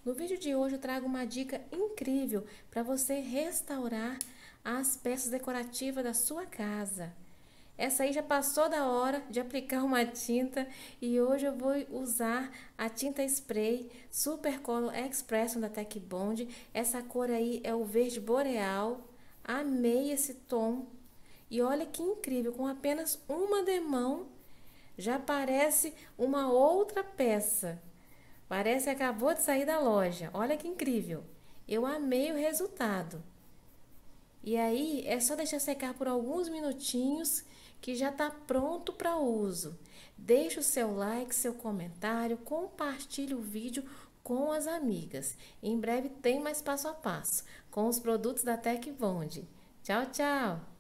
No vídeo de hoje eu trago uma dica incrível para você restaurar as peças decorativas da sua casa. Essa aí já passou da hora de aplicar uma tinta e hoje eu vou usar a tinta spray Super Color Expression da Tec Bond. Essa cor aí é o verde boreal. Amei esse tom. E olha que incrível, com apenas uma demão já parece uma outra peça. Parece que acabou de sair da loja. Olha que incrível. Eu amei o resultado. E aí é só deixar secar por alguns minutinhos que já está pronto para uso. Deixe o seu like, seu comentário, compartilhe o vídeo com as amigas. Em breve tem mais passo a passo com os produtos da Tec Bond. Tchau, tchau!